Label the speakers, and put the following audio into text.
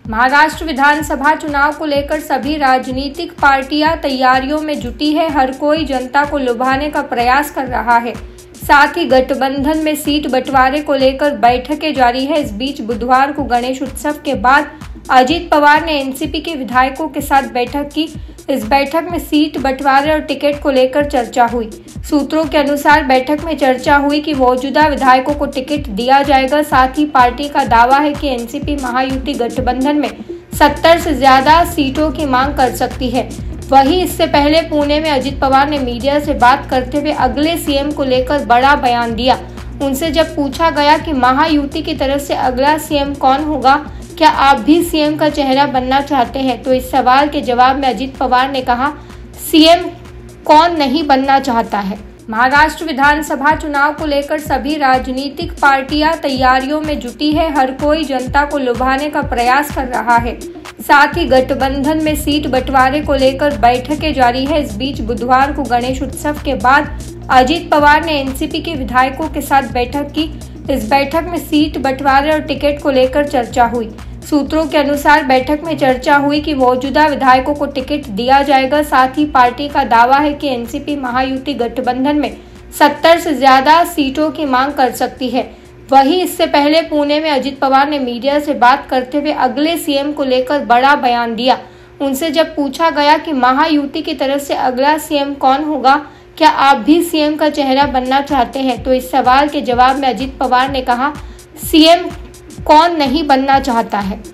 Speaker 1: महाराष्ट्र विधानसभा चुनाव को लेकर सभी राजनीतिक पार्टियां तैयारियों में जुटी है। हर कोई जनता को लुभाने का प्रयास कर रहा है। साथ ही गठबंधन में सीट बंटवारे को लेकर बैठकें जारी है। इस बीच बुधवार को गणेश उत्सव के बाद अजित पवार ने एनसीपी के विधायकों के साथ बैठक की। इस बैठक में सीट बंटवारे और टिकट को लेकर चर्चा हुई। सूत्रों के अनुसार बैठक में चर्चा हुई कि मौजूदा विधायकों को टिकट दिया जाएगा। साथ ही पार्टी का दावा है कि एनसीपी महायुति गठबंधन में 70 से ज्यादा सीटों की मांग कर सकती है। वहीं इससे पहले पुणे में अजित पवार ने मीडिया से बात करते हुए अगले सीएम को लेकर बड़ा बयान दिया। उनसे जब पूछा गया कि महायुति की तरफ से अगला सीएम कौन होगा, क्या आप भी सीएम का चेहरा बनना चाहते हैं, तो इस सवाल के जवाब में अजित पवार ने कहा, सीएम कौन नहीं बनना चाहता है। महाराष्ट्र विधानसभा चुनाव को लेकर सभी राजनीतिक पार्टियां तैयारियों में जुटी है। हर कोई जनता को लुभाने का प्रयास कर रहा है। साथ ही गठबंधन में सीट बंटवारे को लेकर बैठकें जारी है। इस बीच बुधवार को गणेश उत्सव के बाद अजित पवार ने एनसीपी के विधायकों के साथ बैठक की। इस बैठक में सीट बंटवारे और टिकट को लेकर चर्चा हुई। सूत्रों के अनुसार बैठक में चर्चा हुई कि मौजूदा विधायकों को टिकट दिया जाएगा। साथ ही पार्टी का दावा है कि एनसीपी महायुति गठबंधन में 70 से ज्यादा सीटों की मांग कर सकती है। वहीं इससे पहले पुणे में अजित पवार ने मीडिया से बात करते हुए अगले सीएम को लेकर बड़ा बयान दिया। उनसे जब पूछा गया कि महायुति की तरफ से अगला सीएम कौन होगा, क्या आप भी सीएम का चेहरा बनना चाहते हैं, तो इस सवाल के जवाब में अजित पवार ने कहा, सीएम कौन नहीं बनना चाहता है।